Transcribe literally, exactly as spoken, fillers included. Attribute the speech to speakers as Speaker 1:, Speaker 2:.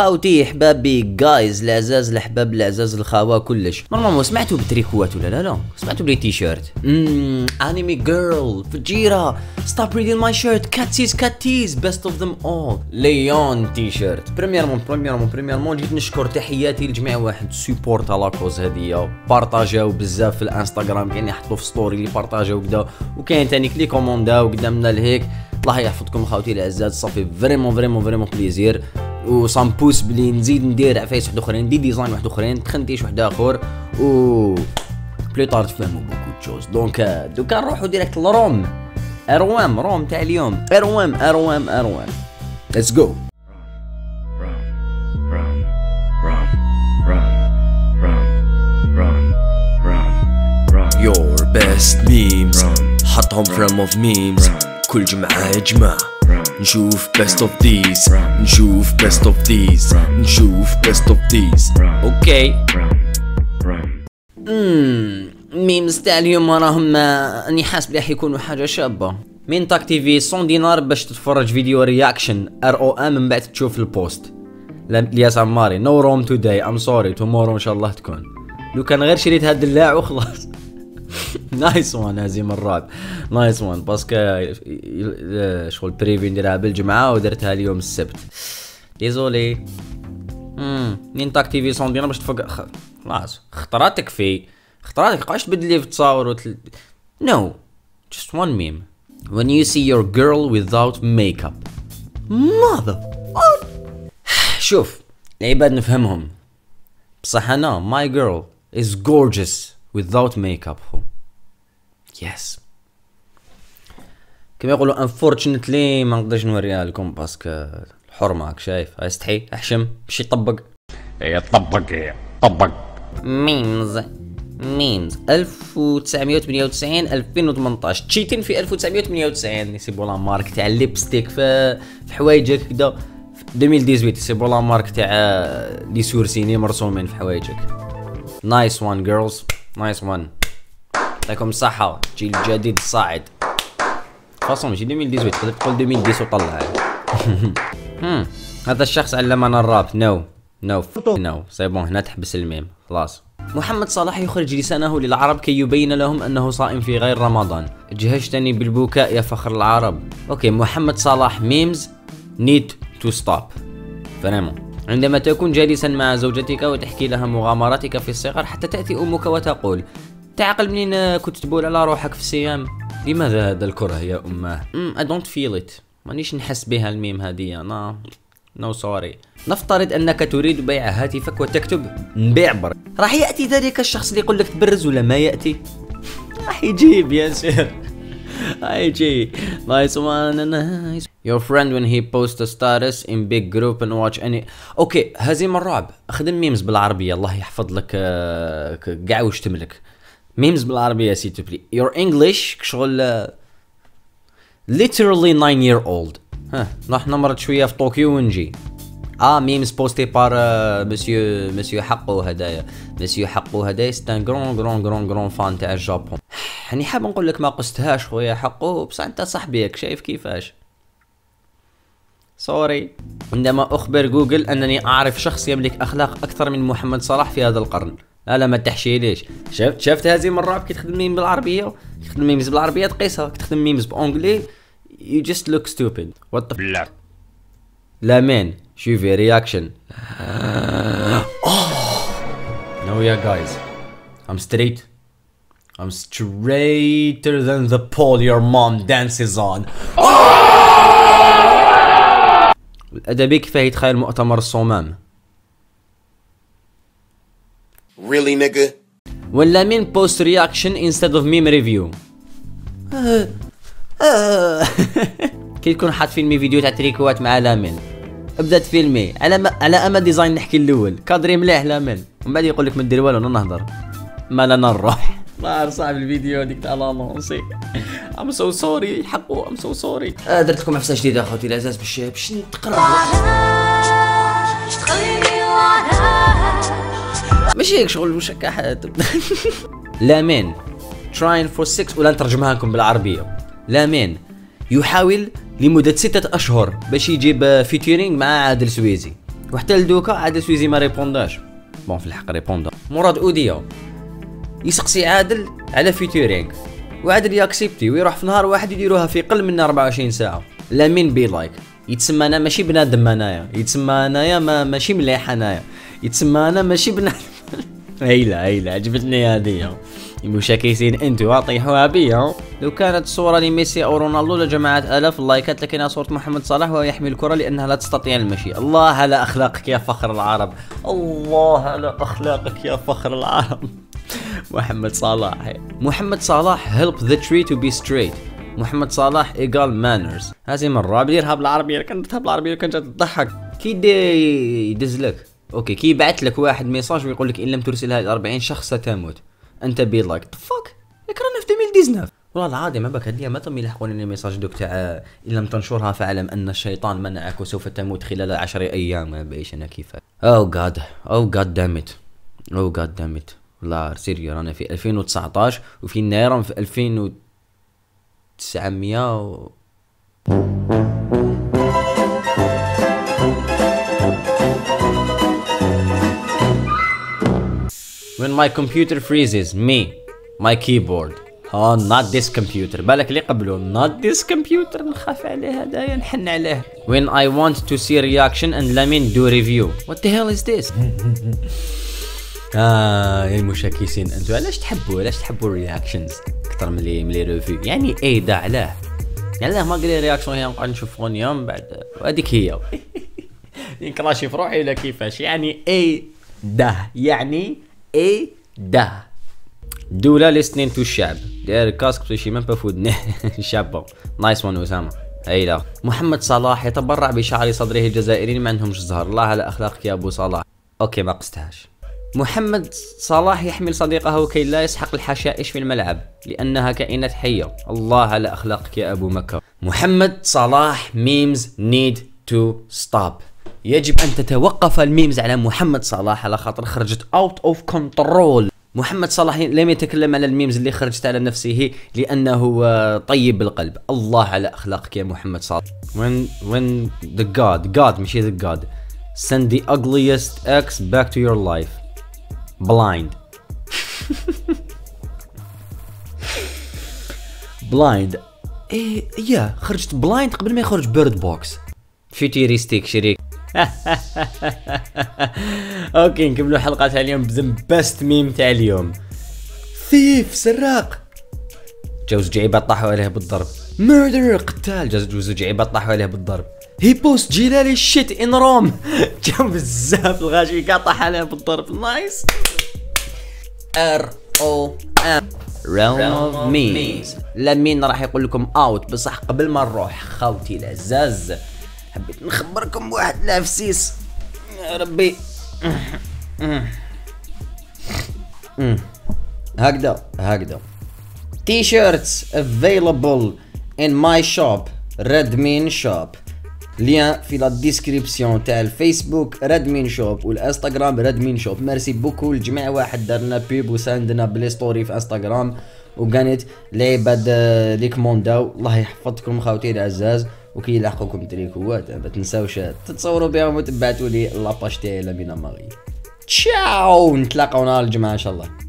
Speaker 1: خاوتي حبابي جايز العزاز الحباب العزاز الخاوه كلش. نورمالمون سمعتوا بالتريكوات ولا لا لا؟ سمعتوا بلي تي شيرت امم انمي جيرل فجيره ستوب ريدين ماي شيرت كاتسيز كاتيز بيست اوف ذم اول ليون تي شيرت. بريميرمون بريميرمون بريميرمون جيت نشكر تحياتي لجميع واحد سيبورت على كوز هذيا، بارطاجاو بزاف في الانستغرام، كاين يحطوا في ستوري اللي بارطاجاو كدا، وكاين ثاني كلي كومونداو قدامنا لهيك. الله يحفظكم خاوتي العزاز، صافي فريمون فريمون فريمون بليزير و سام بوس بلي نزيد ندير عفايس واحد اخرين، دي ديزاين واحد اخرين، تخنتيش واحد اخر و بلي طار تفهموا بوكو تشوز. دونك دوكا نروحو ديريكت لروم اروام روم تاع اليوم اروام اروام اروام ليتس جو.
Speaker 2: Your best memes حطهم frame of memes كل جمعة يا جماعة نشوف best of these نشوف best of these نشوف best of these.
Speaker 1: اوكي امم ميمز تاع اليوم راهم اني حاسب بلي راح يكونوا حاجة شابة. من تاك تي في مية دينار باش تتفرج فيديو رياكشن ار او ام من بعد تشوف البوست. الياس عماري نو روم توداي ام سوري تومورو ان شاء الله تكون. لو كان غير شريت هاد اللاع وخلاص. نايس وان هزيم الرعب نايس وان باسكو شغل بريفي نديرها بالجمعه ودرتها اليوم السبت. ديزولي امم نين تاك تي في مية دينار باش تفك خلاص خطراتك في خطراتك قاش تبدلي في التصاور وتل... نو just one meme when you see your girl without makeup mother. شوف العباد نفهمهم بصح انا my girl is gorgeous without makeup. yes كما يقولوا unfortunately ما نقدرش نوريها لكم باسكو الحرمه راك شايف استحي احشم باش يطبق
Speaker 3: يطبق يطبق.
Speaker 1: ميمز ميمز ألف وتسعمية وثمانية وتسعين ألفين وثمنطاش تشيتين في ألف وتسعمية وثمانية وتسعين يسيبوا لا مارك تاع الليبستيك في في حوايجك كدا. في ألفين وثمانية يسيبوا لا مارك تاع لي سورسيني مرسومين في حوايجك. نايس وان جيرلز نايس وان يعطيكم الصحة الجيل الجديد الصاعد. فاصون ماشي ألفين وثمانية تقدر تقول ألفين وعشرة وطلع. هذا الشخص علمنا الراب. نو نو نو سي بون هنا تحبس الميم خلاص. محمد صلاح يخرج لسانه للعرب كي يبين لهم انه صائم في غير رمضان. اجهشتني بالبكاء يا فخر العرب. اوكي محمد صلاح ميمز نيد تو ستوب فريمون. عندما تكون جالسا مع زوجتك وتحكي لها مغامراتك في الصغر حتى تأتي أمك وتقول تعقل منين كنت تبول على روحك في الصيام؟ لماذا هذا الكره يا أماه؟ امم I don't feel it مانيش نحس بها الميم هذه أنا نو سوري. نفترض أنك تريد بيع هاتفك وتكتب نبيع بر، راح يأتي ذلك الشخص اللي يقول لك تبرز ولا ما يأتي؟ راح يجيب يا سير هيجي. نايس وان نايس. Your friend when he posts a status in big group and watch any. اوكي هزيم الرعب اخدم ميمز بالعربيه الله يحفظ لك كاع واش تملك. ميمز بالعربيه سي تو بلي. Your English شغل literally nine year old. ها راح نمرض شويه في طوكيو ونجي. اه ميمز بوستي بار مسيو مسيو حقو هدايا مسيو حقو هدايا ستان غرون غرون غرون غرون فان تاع الجابون. يعني حاب نقول لك ما قستهاش خويا حقو بصح انت صاحبيك شايف كيفاش. سوري. عندما اخبر جوجل انني اعرف شخص يملك اخلاق اكثر من محمد صلاح في هذا القرن. لا لا ما تحشيليش. شفت شفت هزيم الرعب كي تخدم ميم بالعربيه كي تخدم ميمز بالعربيه تقيسها كي تخدم ميمز بانجلي you just look stupid. what the
Speaker 3: لا
Speaker 1: لا مان شوفي رياكشن. no yeah guys I'm straight I'm straighter than the pole your mom dances on. الأدبي كيفاه يتخيل مؤتمر الصمام.
Speaker 4: Really nigga.
Speaker 1: ولا مين بوست رياكشن instead of meme review. كي تكون حاط فيلمي فيديو تاع تريكوات مع لامين ابدا تفيلمي على ما على اما ديزاين نحكي الاول كادري مليح لامين ومن بعد يقول لك ما دير والو نهضر ما لنا نروح. الله صاحب الفيديو هذيك تاع لانونسي ام سو سوري حقو ام سو سوري. درت لكم عفسه جديده اخوتي العزاز باش باش نتقرب ماشي هيك شغل واش هكا لامين trying for six ولا نترجمها لكم بالعربيه. لامين يحاول لمدة ستة أشهر باش يجيب فيتيرينغ مع عادل سويزي وحتى لدوكا عاد سويزي ما ريبونداش. بون في الحق ريبوندا. مراد اوديو يسقسي عادل على فيتورينغ وعادل ياكسبتي ويروح في نهار واحد يديروها في قل من أربعة وعشرين ساعه. لامين بي لايك يتسمى انا ماشي بنادم انايا، يتسمى انايا ما ماشي مليح انايا، يتسمى انا ماشي بنادم. هيلا هيلا عجبتني هذه. المشاكسين انتوا طيحوها بيا. لو كانت صورة لميسي او رونالدو لجمعت الاف اللايكات، لكنها صورة محمد صلاح وهو يحمل الكرة لانها لا تستطيع المشي. الله على اخلاقك يا فخر العرب، الله على اخلاقك يا فخر العرب. محمد صلاح. محمد صلاح help the tree to be straight. محمد صلاح equal manners. هذه مرة بديرها بالعربية، كنتها بالعربية كانت تضحك. كي يدز لك اوكي كي يبعث لك واحد ميساج ويقول لك ان لم ترسلها الى أربعين شخص ستموت، انت بي لايك فك رانا في ألفين وتسعطاش. والله العظيم ما بك هديه ما تم يلحقوني الميساج دوك تاع ان لم تنشرها فاعلم ان الشيطان منعك وسوف تموت خلال عشر ايام. ما بايش انا كيفك. او جاد او جاد دامت او جاد دامت. والله سيريو رانا في ألفين وتسعطاش وفي نيران في ألفين وتسعمية و... When my computer freezes me, my keyboard. Oh, not this computer. بالك اللي قبله not this computer نخاف عليه هدايا نحن عليه. When I want to see reaction and Lamin do review. What the hell is this? آه يا المشاكسين انتوا علاش تحبوا علاش تحبوا الرياكشنز اكثر من لي من لي ريفيو؟ يعني اي دا علاه؟ يعني علاه ما قال لي رياكشن هي نقعد نشوف غنية من بعد وهذيك هي. ينكراشي في روحي ولا كيفاش؟ يعني اي دا يعني اي دا دولة listening to الشعب داير كاسك بشي من بفودني. شابو نايس وان اسامه. اي لا. محمد صلاح يتبرع بشعر صدره الجزائريين ما عندهمش زهر. الله على اخلاقك يا ابو صلاح. اوكي ما قستهاش. محمد صلاح يحمل صديقه كي لا يسحق الحشائش في الملعب لانها كائنات حيه. الله على اخلاقك يا ابو مكه. محمد صلاح memes need to stop. يجب ان تتوقف الميمز على محمد صلاح على خاطر خرجت اوت اوف كنترول. محمد صلاح لم يتكلم على الميمز اللي خرجت على نفسه لانه طيب بالقلب. الله على اخلاقك يا محمد صلاح. when when the god god ماشي the god send the ugliest ex back to your life blind. blind ايه يا خرجت بلايند قبل ما يخرج بيرد بوكس. فيتيريستيك شريك. اوكي نكملوا حلقة تاع اليوم بزم بست ميم تاع اليوم. ثيف سراق جوز جعيبات طاحوا عليه بالضرب. ميردر قتال جوز جعيبات طاحوا عليه بالضرب. هي بوست جلالي شيت ان روم. جو بزاف الغاشي كاع طاح عليه بالضرب. نايس. ار او ام realm of memes. لمين راح يقول لكم اوت بصح قبل ما نروح خوتي العزاز حبيت نخبركم بواحد العفسيس يا ربي. هكذا هكذا تي شيرتس available in my shop Redmin shop. لين في لا ديسكريبسيون تاع الفيسبوك ريدمين شوب والانستغرام ريدمين شوب. ميرسي بوكو الجميع واحد دارنا بيب وساندنا بلي ستوري في انستغرام وكانت العباد لي كومونداو. الله يحفظكم خاوتي العزاز وكي يلحقوكم تريكوات ما تنساوش تتصوروا بهم وتبعتوا لي لاباج تاعي لامين ماغي. تشاو نتلاقاو نهار الجمعه ان شاء الله.